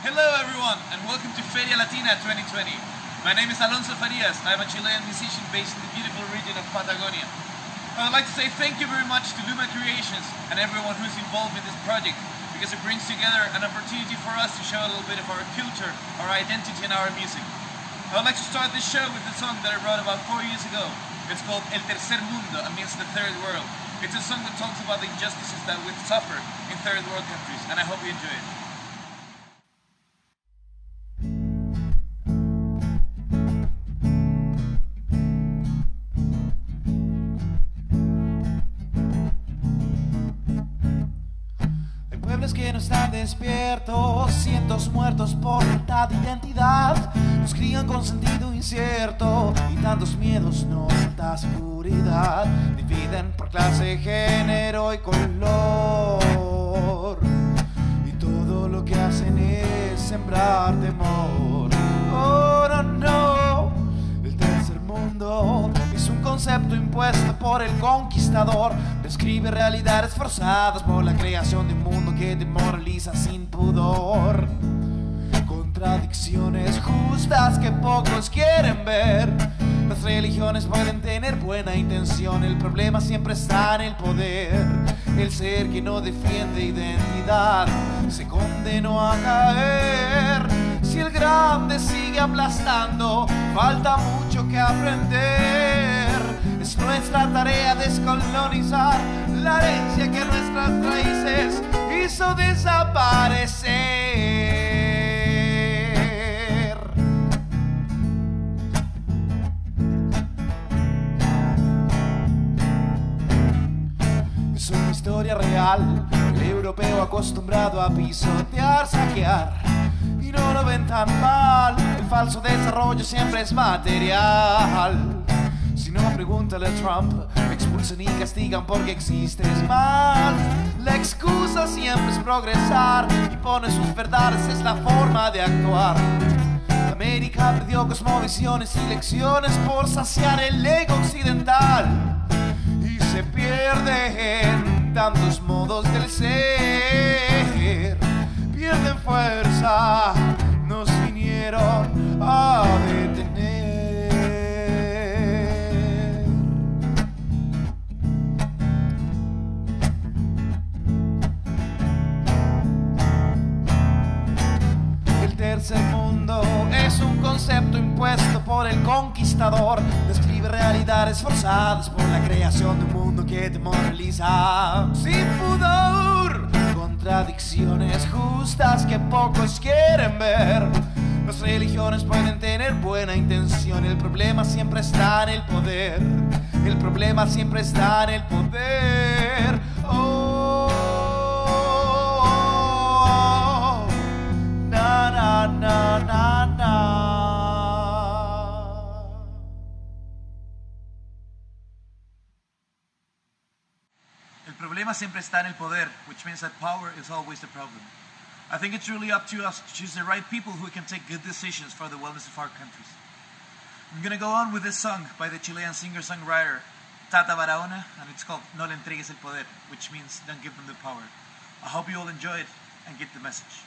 Hello everyone and welcome to Feria Latina 2020. My name is Alonso Farias. I am a Chilean musician based in the beautiful region of Patagonia. I would like to say thank you very much to Luma Creations and everyone who's involved in this project, because it brings together an opportunity for us to show a little bit of our culture, our identity and our music. I would like to start this show with the song that I wrote about 4 years ago. It's called El Tercer Mundo, means the third world. It's a song that talks about the injustices that we suffer in third world countries, and I hope you enjoy it. Pueblos que no están despiertos, cientos muertos por falta de identidad, nos crían con sentido incierto y tantos miedos, no tanta seguridad, dividen por clase, género y color, y todo lo que hacen es sembrar temor. Oh no, no, el tercer mundo es un concepto impuesto por el conquistador. Describe realidades forzadas por la creación de un mundo que te moraliza sin pudor. Contradicciones justas que pocos quieren ver. Las religiones pueden tener buena intención, el problema siempre está en el poder. El ser que no defiende identidad se condenó a caer. Si el grande sigue aplastando, falta mucho que aprender. Es nuestra tarea descolonizar la herencia que nuestras raíces hizo desaparecer. Es una historia real, el europeo acostumbrado a pisotear, saquear, y no lo ven tan mal. El falso desarrollo siempre es material. Si no, pregúntale a Trump, me expulsan y castigan porque existes mal. La excusa siempre es progresar y pone sus verdades, es la forma de actuar. América perdió cosmovisiones y lecciones por saciar el ego occidental, y se pierde en tantos modos del ser. Pierden fuerza, nos vinieron a detener. El tercer mundo es un concepto impuesto por el conquistador. Describe realidades forzadas por la creación de un mundo que te moraliza sin pudor. Contradicciones justas que pocos quieren ver. Las religiones pueden tener buena intención, el problema siempre está en el poder. El problema siempre está en el poder. Oh, na na na na na. El problema siempre está en el poder, which means that power is always the problem. I think it's really up to us to choose the right people who can take good decisions for the wellness of our countries. I'm gonna go on with this song by the Chilean singer-songwriter Tata Barahona, and it's called No le entregues el poder, which means don't give them the power. I hope you all enjoy it and get the message.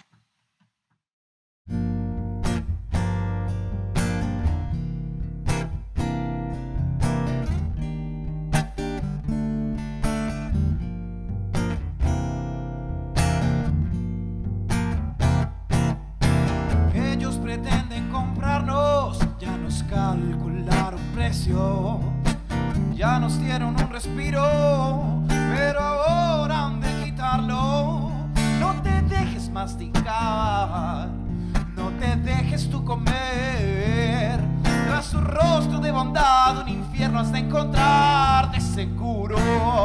Pretenden comprarnos, ya nos calcularon precio, ya nos dieron un respiro, pero ahora han de quitarlo. No te dejes masticar, no te dejes tú comer, tras su rostro de bondad un infierno has de encontrar de seguro.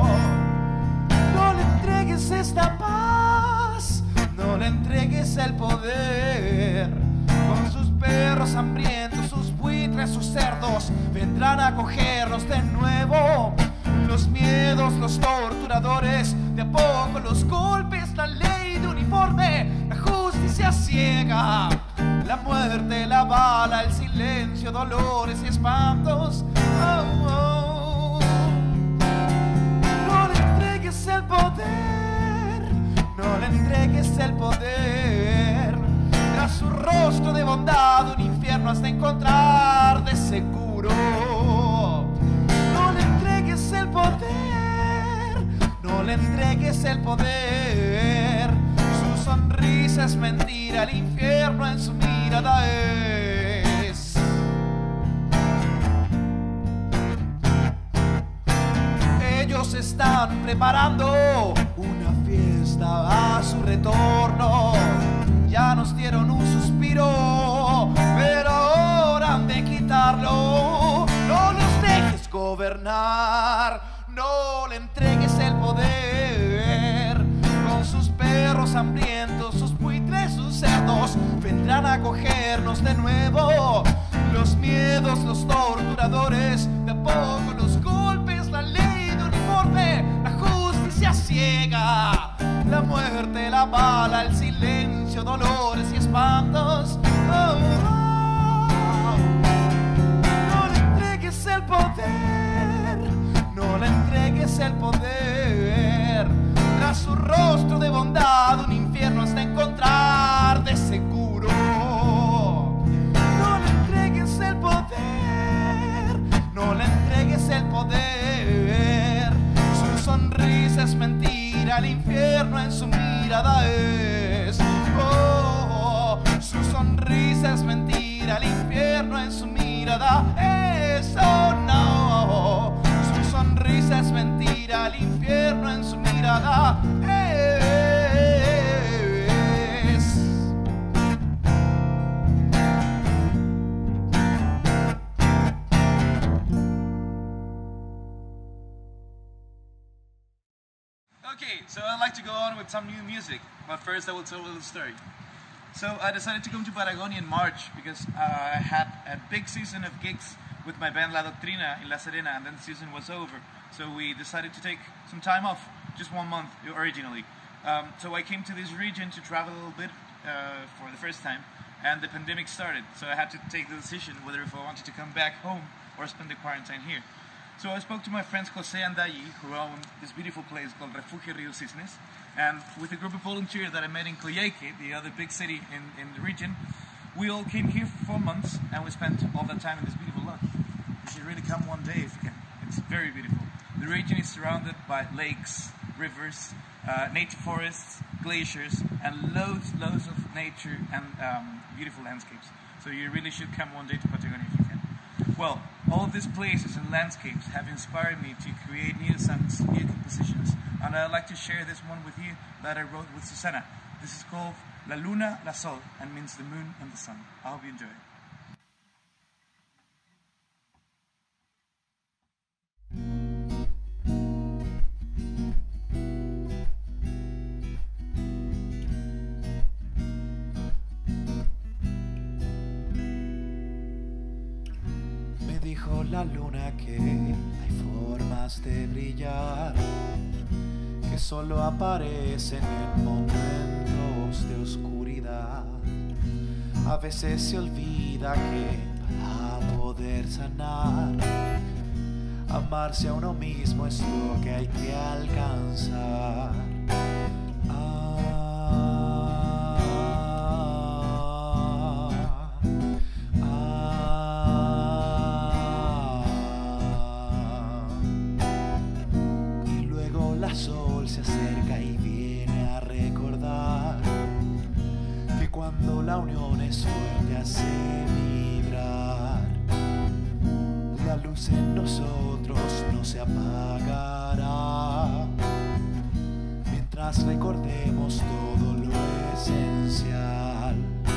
No le entregues esta paz, no le entregues el poder. Con sus perros hambrientos, sus buitres, sus cerdos vendrán a cogernos de nuevo. Los miedos, los torturadores, de a poco los golpes, la ley de uniforme, la justicia ciega, la muerte, la bala, el silencio, dolores y espantos. Oh, oh. No le entregues el poder, no le entregues el poder. tras su rostro de bondad un infierno has de encontrar de seguro. No le entregues el poder, no le entregues el poder. Su sonrisa es mentira, el infierno en su mirada es. Ellos están preparando una fiesta a su retorno. Ya nos dieron un suspiro, pero ahora han de quitarlo. No los dejes gobernar, no le entregues el poder. Con sus perros hambrientos, sus buitres, sus cerdos, vendrán a cogernos de nuevo. Los miedos, los torturadores, de a poco los golpes, la ley de uniforme, la justicia ciega, la muerte, la bala, el silencio, dolores y espantos. Oh, oh. No le entregues el poder, no le entregues el poder. Tras su rostro de bondad un infierno has de encontrar de seguro. No le entregues el poder, no le entregues el poder. Su sonrisa es mentira, el infierno en su mirada es. Oh, su sonrisa es mentira, el infierno en su mirada es. Oh no, su sonrisa es mentira, el infierno en su mirada es. Okay, so I'd like to go on with some new music, but first I will tell a little story. So I decided to come to Patagonia in March because I had a big season of gigs with my band La Doctrina in La Serena, and then the season was over. So we decided to take some time off, just 1 month originally. So I came to this region to travel a little bit for the first time, and the pandemic started. So I had to take the decision whether if I wanted to come back home or spend the quarantine here. So I spoke to my friends Jose and Dayi, who own this beautiful place called Refugio Rio Cisnes, and with a group of volunteers that I met in Coyhaique, the other big city in the region, we all came here for 4 months, and we spent all that time in this beautiful lodge. You should really come one day if you can. It's very beautiful. The region is surrounded by lakes, rivers, native forests, glaciers, and loads of nature and beautiful landscapes. So you really should come one day to Patagonia if you can. Well, all of these places and landscapes have inspired me to create new songs, new compositions, and I'd like to share this one with you that I wrote with Susana. This is called La Luna, La Sol, and means the moon and the sun. I hope you enjoy it. Dijo la luna que hay formas de brillar que solo aparecen en momentos de oscuridad. A veces se olvida que para poder sanar, amarse a uno mismo es lo que hay que alcanzar. Sol se acerca y viene a recordar que cuando la unión es fuerte hace vibrar. La luz en nosotros no se apagará mientras recordemos todo lo esencial.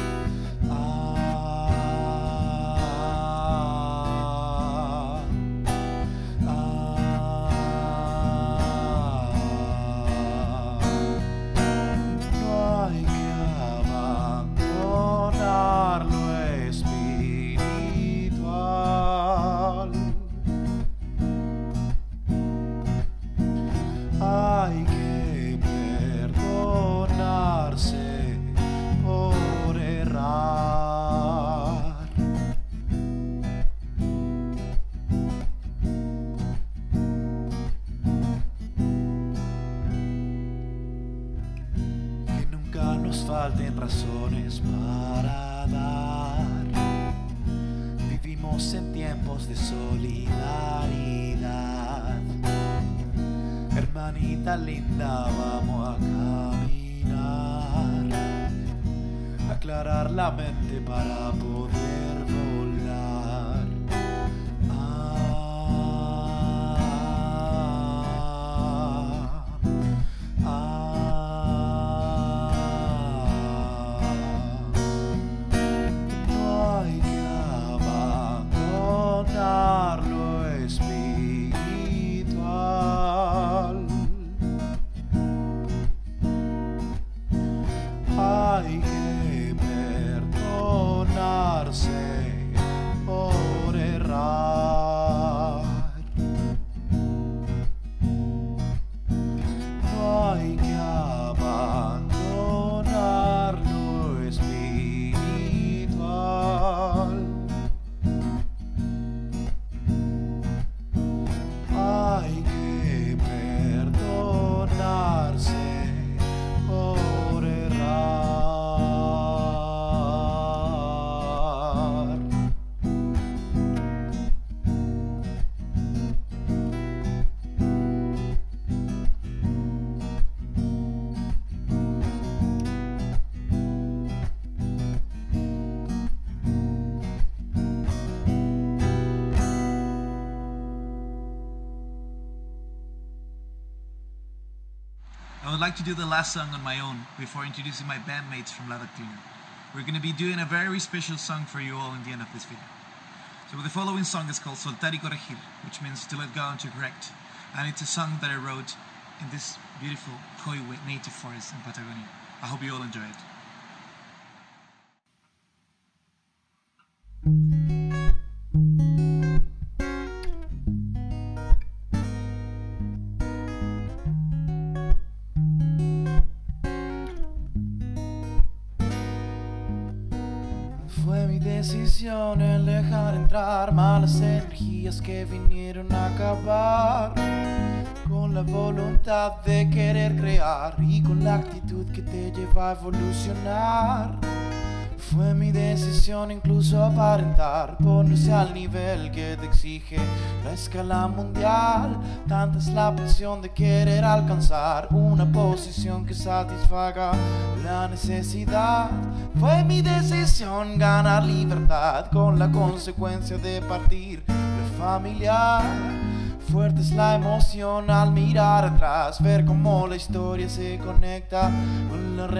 Hay que perdonarse por errar. falten razones para dar. Vivimos en tiempos de solidaridad. Hermanita linda, vamos a caminar, aclarar la mente para poder volar. No hay que abandonar lo espiritual. Hay que perdonarse por errar. No hay que abandonar lo espiritual. Hay que perdonarse por errar. I would like to do the last song on my own before introducing my bandmates from La Doctrina. We're going to be doing a very special song for you all in the end of this video. So the following song is called Soltar y Corregir, which means to let go and to correct. And it's a song that I wrote in this beautiful Coihue native forest in Patagonia. I hope you all enjoy it. Fue mi decisión el dejar entrar malas energías que vinieron a acabar con la voluntad de querer crear y con la actitud que te lleva a evolucionar. Fue mi decisión incluso aparentar ponerse al nivel que te exige la escala mundial. Tanta es la presión de querer alcanzar una posición que satisfaga la necesidad. Fue mi decisión ganar libertad con la consecuencia de partir de familiar. Fuerte es la emoción al mirar atrás, ver cómo la historia se conecta con la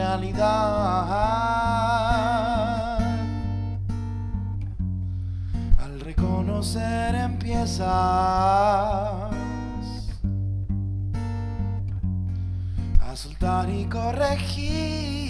realidad. Al reconocer empiezas a soltar y corregir.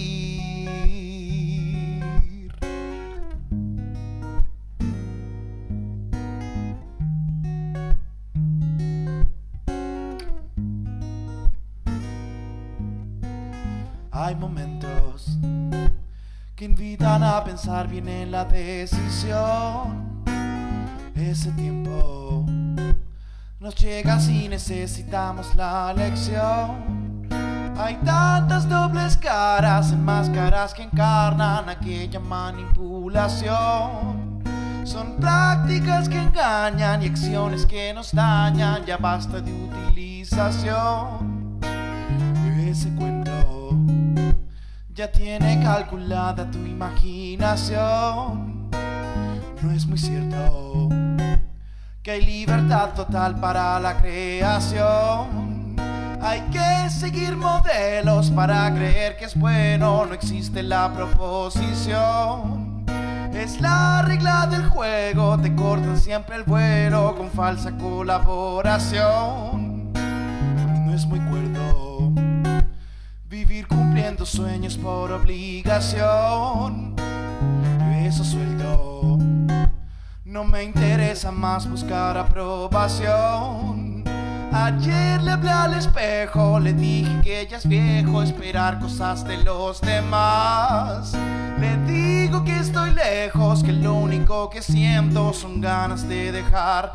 Hay momentos que invitan a pensar bien en la decisión. Ese tiempo nos llega si necesitamos la lección. Hay tantas dobles caras, máscaras que encarnan aquella manipulación. Son prácticas que engañan y acciones que nos dañan. Ya basta de utilización. Ese cuento ya tiene calculada tu imaginación. No es muy cierto que hay libertad total para la creación. Hay que seguir modelos para creer que es bueno. No existe la proposición. Es la regla del juego. Te cortan siempre el vuelo con falsa colaboración. No es muy cuerdo vivir cumpliendo sueños por obligación. Eso suelto. No me interesa más buscar aprobación. Ayer le hablé al espejo, le dije que ya es viejo esperar cosas de los demás. Le digo que estoy lejos, que lo único que siento son ganas de dejar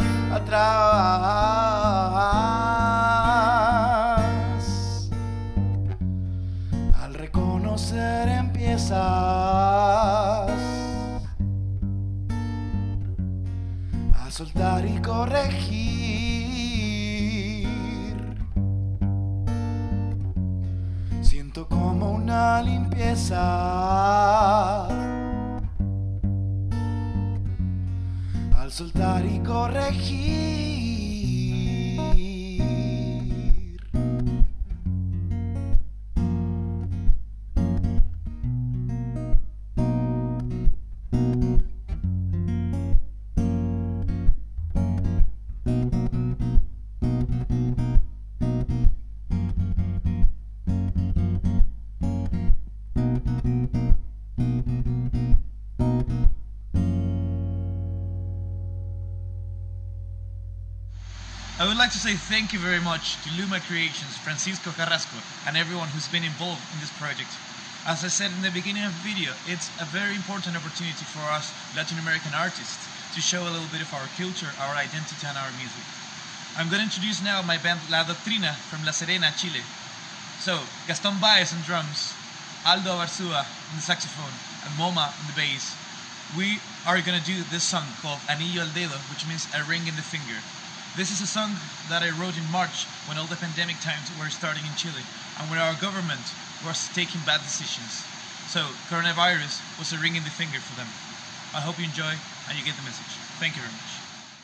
atrás. Al reconocer conocer empiezas a soltar y corregir. Siento como una limpieza al soltar y corregir. I would like to say thank you very much to Luma Creations, Francisco Carrasco, and everyone who's been involved in this project. As I said in the beginning of the video, it's a very important opportunity for us Latin American artists to show a little bit of our culture, our identity and our music. I'm going to introduce now my band La Doctrina from La Serena, Chile. So, Gaston Baez on drums, Aldo Abarzúa on the saxophone, and Moma on the bass. We are going to do this song called Anillo al Dedo, which means a ring in the finger. This is a song that I wrote in March when all the pandemic times were starting in Chile and when our government was taking bad decisions. So coronavirus was a ring in the finger for them. I hope you enjoy and you get the message. Thank you very much.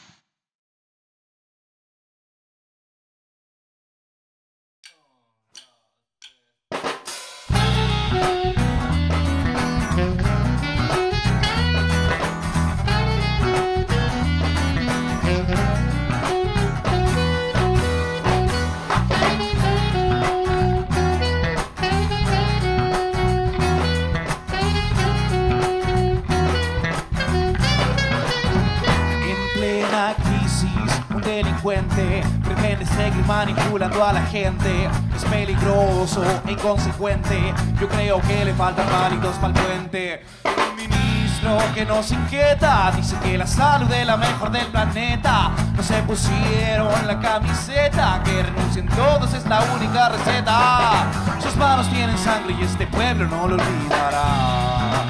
Pretende seguir manipulando a la gente. Es peligroso e inconsecuente. Yo creo que le faltan pálidos para el puente. Un ministro que nos inquieta dice que la salud es la mejor del planeta. No se pusieron la camiseta, que renuncien todos es la única receta. Sus manos tienen sangre y este pueblo no lo olvidará.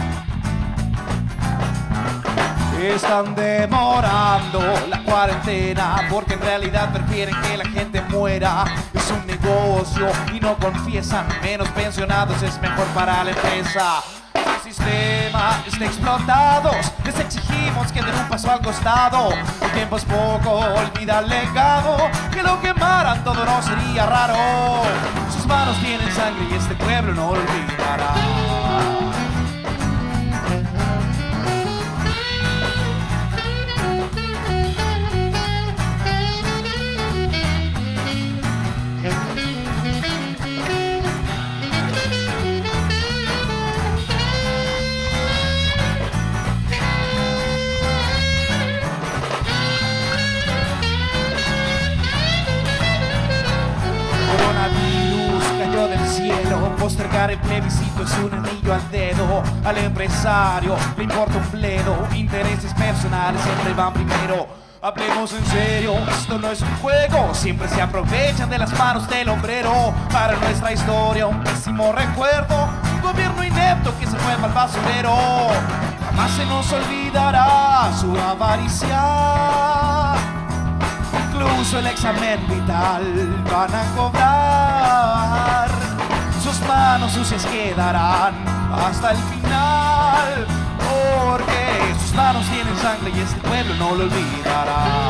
Están demorando la cuarentena porque en realidad prefieren que la gente muera. Es un negocio y no confiesan, menos pensionados es mejor para la empresa. El sistema está explotado, les exigimos que den un paso al costado. El tiempo es poco, olvida el legado, que lo quemaran todo no sería raro. Sus manos tienen sangre y este pueblo no lo olvidará. Postergar el plebiscito es un anillo al dedo. Al empresario le importa un bledo. Intereses personales siempre van primero. Hablemos en serio, esto no es un juego. Siempre se aprovechan de las manos del obrero. Para nuestra historia un pésimo recuerdo. Un gobierno inepto que se fue al basurero. Jamás se nos olvidará su avaricia. Incluso el examen vital van a cobrar. Sus manos sucias quedarán hasta el final, porque sus manos tienen sangre y este pueblo no lo olvidará.